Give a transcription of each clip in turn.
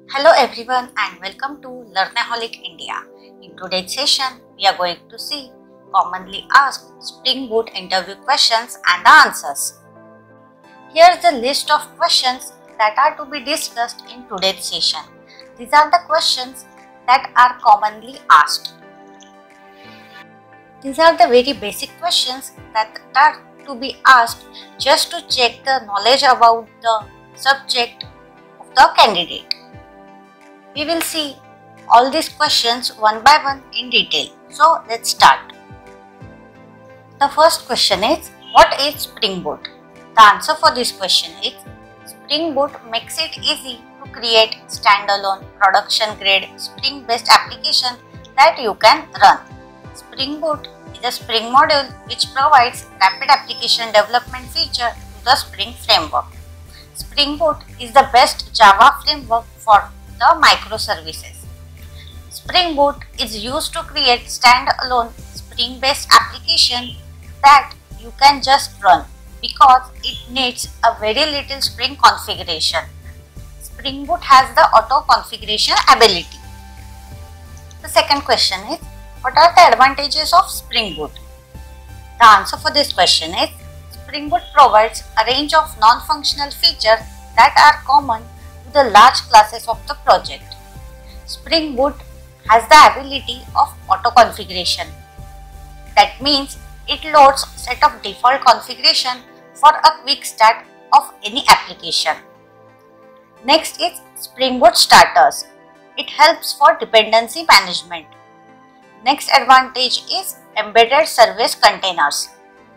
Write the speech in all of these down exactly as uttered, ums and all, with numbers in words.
Hello everyone and welcome to Learnaholic India. In today's session, we are going to see commonly asked Spring Boot interview questions and the answers. Here's the list of questions that are to be discussed in today's session. These are the questions that are commonly asked. These are the very basic questions that are to be asked just to check the knowledge about the subject of the candidate. We will see all these questions one by one in detail. So let's start. The first question is, what is Spring Boot? The answer for this question is, Spring Boot makes it easy to create standalone production grade Spring based application that you can run. Spring Boot is a Spring module which provides rapid application development feature to the Spring framework. Spring Boot is the best Java framework for the microservices. Spring Boot is used to create standalone Spring based application that you can just run because it needs a very little Spring configuration. Spring Boot has the auto configuration ability. The second question is, what are the advantages of Spring Boot? The answer for this question is, Spring Boot provides a range of non-functional features that are common to the large classes of the project. Spring Boot has the ability of auto configuration. That means it loads a set of default configuration for a quick start of any application. Next is Spring Boot starters. It helps for dependency management. Next advantage is embedded service containers.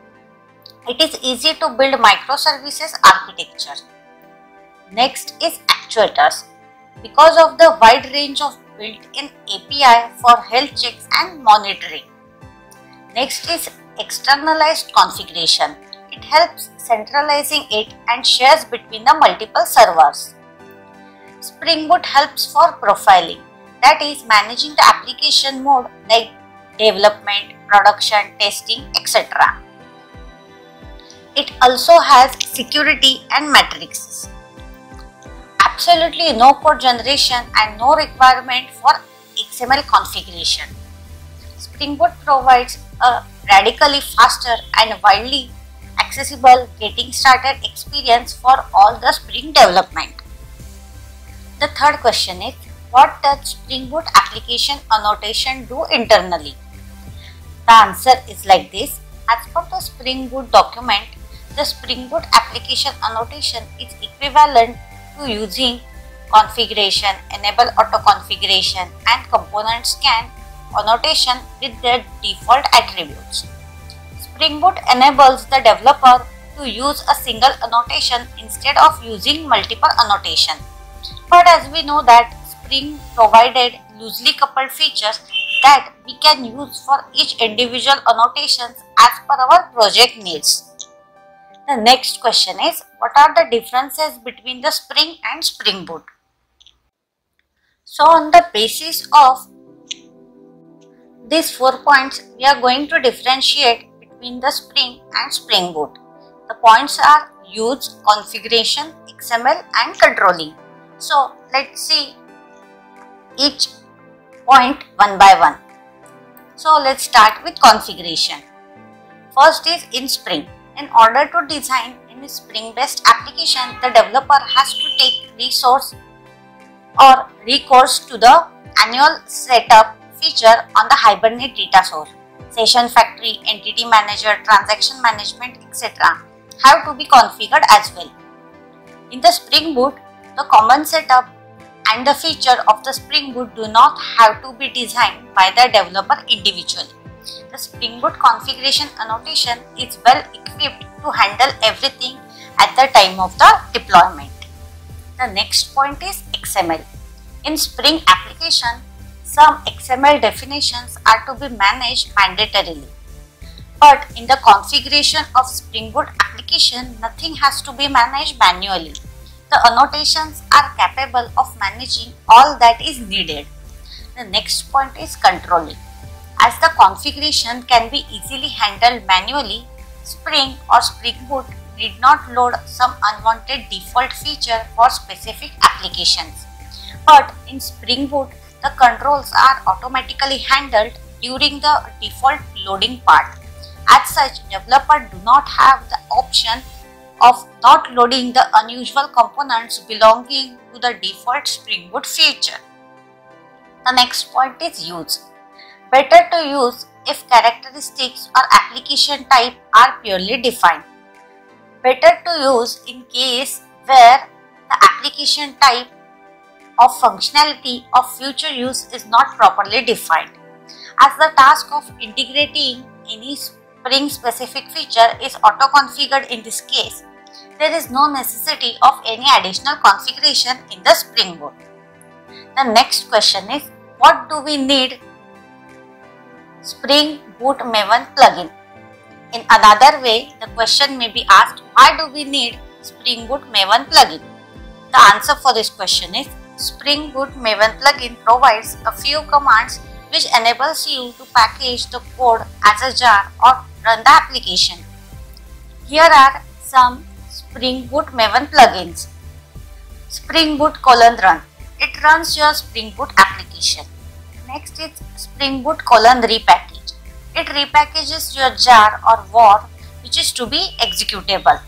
It is easy to build microservices architecture. Next is actuators. Because of the wide range of built-in A P I for health checks and monitoring. Next is externalized configuration. It helps centralizing it and shares between the multiple servers. Spring Boot helps for profiling, that is managing the application mode like development, production, testing, et cetera. It also has security and metrics. Absolutely no code generation and no requirement for X M L configuration. Spring Boot provides a radically faster and widely accessible getting started experience for all the Spring development. The third question is, what does Spring Boot application annotation do internally? The answer is like this. As per the Spring Boot document, the Spring Boot application annotation is equivalent to using configuration, enable auto configuration and component scan annotation with their default attributes. Spring Boot enables the developer to use a single annotation instead of using multiple annotation. But as we know that Spring provided loosely coupled features that we can use for each individual annotations as per our project needs. The next question is, what are the differences between the Spring and Spring Boot? So on the basis of these four points, we are going to differentiate between the Spring and Spring Boot. The points are use, configuration, X M L and controlling. So let's see each point one by one. So let's start with configuration. First is in Spring. In order to design any Spring based application, the developer has to take resource or recourse to the annual setup feature on the Hibernate data source. Session factory, entity manager, transaction management, et cetera have to be configured as well. In the Spring Boot, the common setup and the feature of the Spring Boot do not have to be designed by the developer individually. The Spring Boot configuration annotation is well equipped to handle everything at the time of the deployment. The next point is X M L. In Spring application, some X M L definitions are to be managed mandatorily. But in the configuration of Spring Boot application, nothing has to be managed manually. The annotations are capable of managing all that is needed. The next point is controlling. As the configuration can be easily handled manually, Spring or Spring Boot need not load some unwanted default feature for specific applications. But in Spring Boot, the controls are automatically handled during the default loading part. As such, developers do not have the option of not loading the unusual components belonging to the default Spring Boot feature. The next point is use. Better to use if characteristics or application type are purely defined. Better to use in case where the application type of functionality of future use is not properly defined. As the task of integrating any Spring specific feature is auto-configured in this case, there is no necessity of any additional configuration in the Spring Boot. The next question is, what do we need spring-boot-maven plugin? In another way, the question may be asked, why do we need spring-boot-maven plugin? The answer for this question is, spring-boot-maven plugin provides a few commands which enables you to package the code as a jar or run the application. Here are some Spring Boot Maven plugins. Spring Boot colon run. It runs your Spring Boot application. Next is Spring Boot colon repackage. It repackages your jar or var which is to be executable.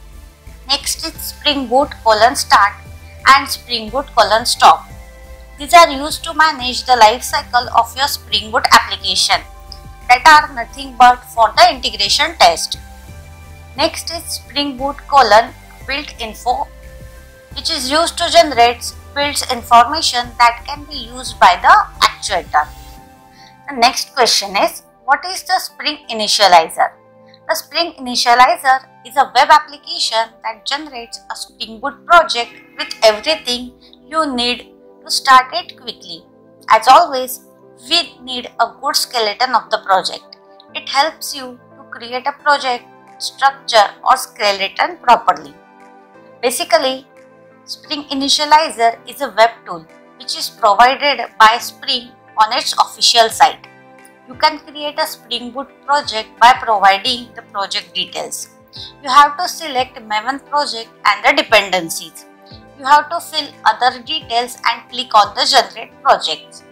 Next is Spring Boot colon start and Spring Boot colon stop. These are used to manage the life cycle of your Spring Boot application that are nothing but for the integration test. Next is Spring Boot colon build info, which is used to generate builds information that can be used by the actuator. The next question is, what is the Spring Initializr? The Spring Initializr is a web application that generates a Spring Boot project with everything you need to start it quickly. As always, we need a good skeleton of the project. It helps you to create a project structure or skeleton properly. Basically, Spring Initializr is a web tool which is provided by Spring on its official site. You can create a Spring Boot project by providing the project details. You have to select Maven project and the dependencies. You have to fill other details and click on the generate projects.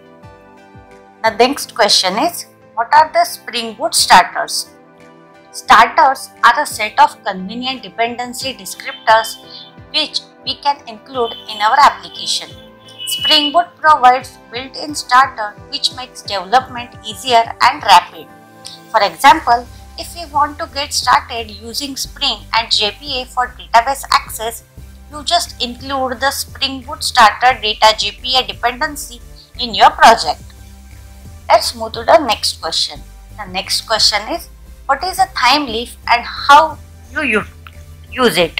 The next question is, what are the Spring Boot starters? Starters are a set of convenient dependency descriptors which we can include in our application. Spring Boot provides built-in starter which makes development easier and rapid. For example, if we want to get started using Spring and J P A for database access, you just include the Spring Boot starter data J P A dependency in your project. Let's move to the next question. The next question is, what is a THYMELEAF and how you use it?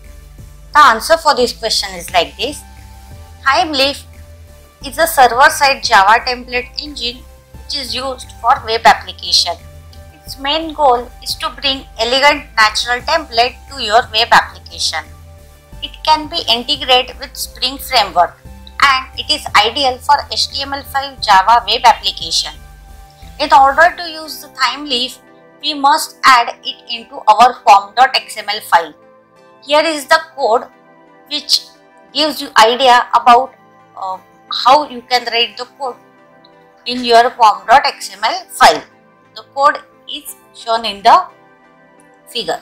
The answer for this question is like this. THYMELEAF is a server-side Java template engine which is used for web application. Its main goal is to bring elegant natural template to your web application. It can be integrated with Spring Framework and it is ideal for H T M L five Java web application. In order to use the THYMELEAF, we must add it into our form dot X M L file. Here is the code which gives you idea about uh, how you can write the code in your form dot X M L file. The code is shown in the figure.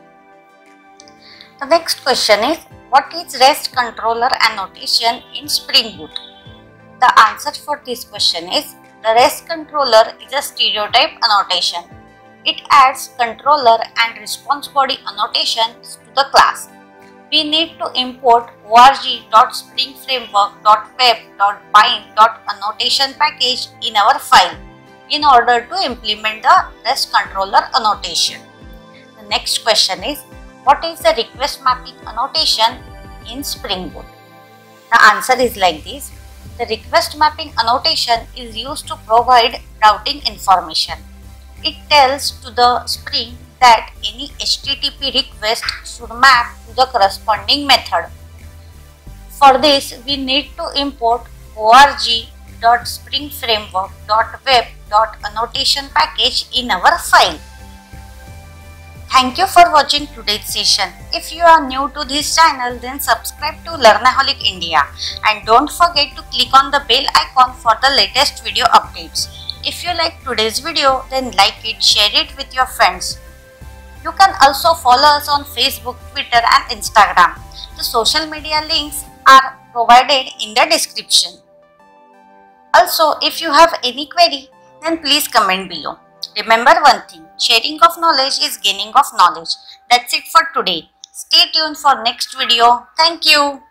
The next question is, what is REST controller annotation in Spring Boot? The answer for this question is, the REST controller is a stereotype annotation. It adds controller and response body annotations to the class. We need to import org dot spring framework dot web dot bind dot annotation package in our file in order to implement the REST controller annotation. The next question is, what is the request mapping annotation in Spring Boot? The answer is like this. The request mapping annotation is used to provide routing information. It tells to the Spring that any H T T P request should map to the corresponding method. For this, we need to import org dot spring framework dot web dot annotation package in our file. Thank you for watching today's session. If you are new to this channel, then subscribe to Learnaholic India and don't forget to click on the bell icon for the latest video updates. If you like today's video, then like it, share it with your friends. You can also follow us on Facebook, Twitter and Instagram. The social media links are provided in the description. Also, if you have any query, then please comment below. Remember one thing, sharing of knowledge is gaining of knowledge. That's it for today. Stay tuned for next video. Thank you.